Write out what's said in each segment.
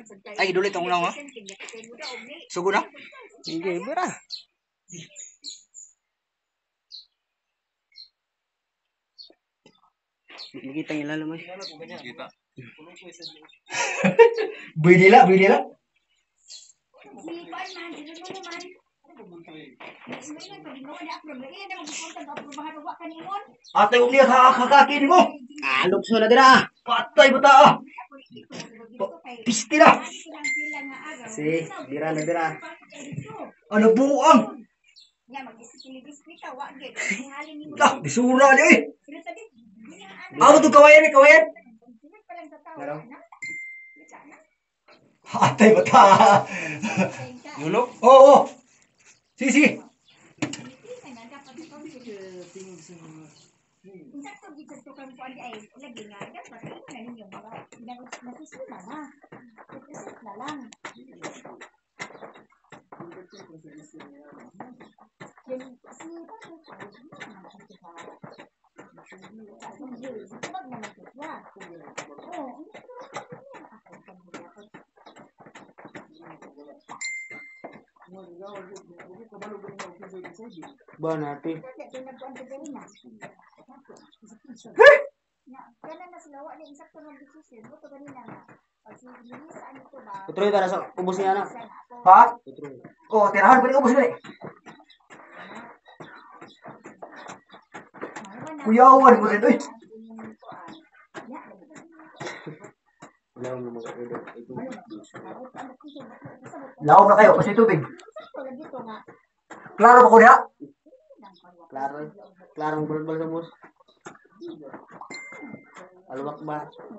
Ay, dulit ang ulang, ha? Sugo na? Sige, bera. Nakikita niya lalo, mas. Kita. Buy nila. Ate, huwag niya kakakin mo. Lukso na dira. Patay ba ta? Pisti na. Si, dira na dira. Ano buang? Lah, disura niya eh. Ako to kawayan. Pero, Atay ba ta? yulok. Oo. Sige. Ba natin. Putroy tara sa ubos niya na. Ha? Putroy. Oh, tirahan pa rin ubos na eh. Kuyawan mo rin eh. Wala mo mag-order. Ito. Laom na kayo kasi tubig. Klaro ba ko niya? Klaro. Klarong bulbul sa bus. Alwak ba?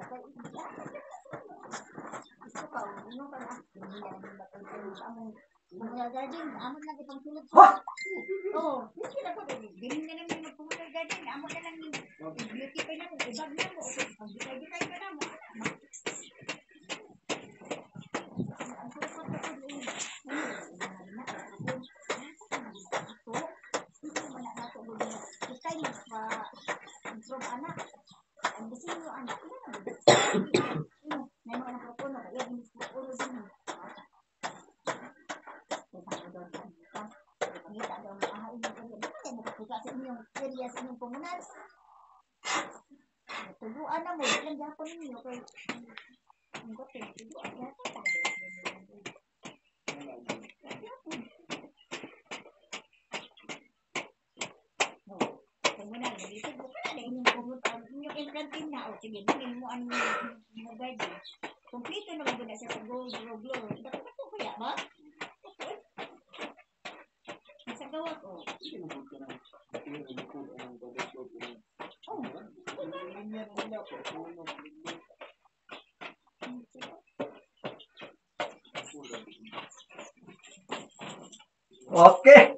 Wah! Okay.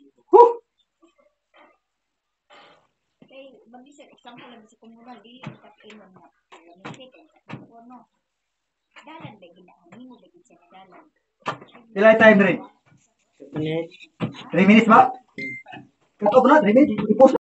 Ilang time rin? 3 minutes ba? Ito na, 3 minutes.